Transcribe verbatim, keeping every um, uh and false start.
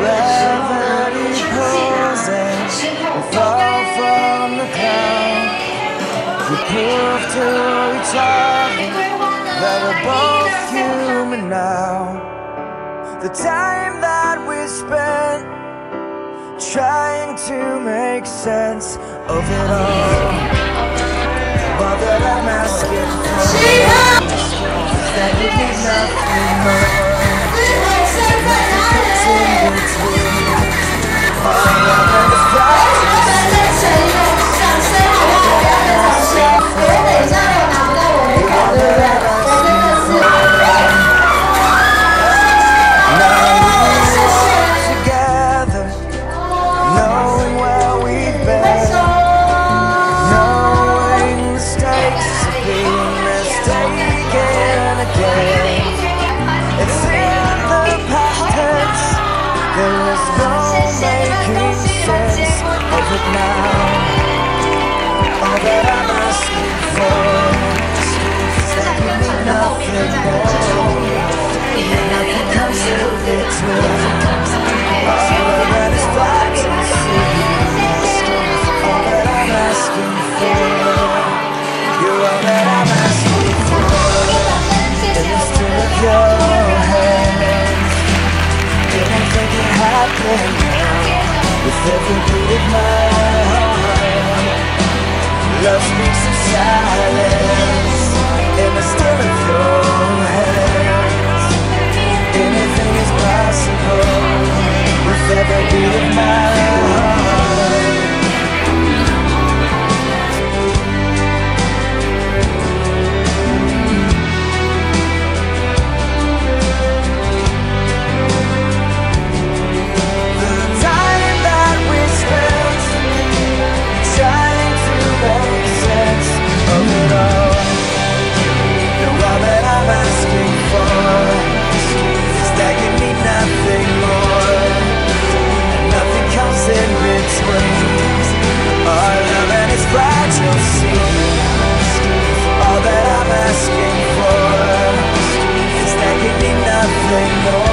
Gravity pulls and we fall from the cloud. We prove to each other that we're both human now. The time that we spent trying to make sense of it all, all that I'm asking for is that you need nothing more. With every beat of my heart, love speaks in silence in the still of your hands. Anything is possible with every beat of my heart. All that I'm asking for is that you need nothing more.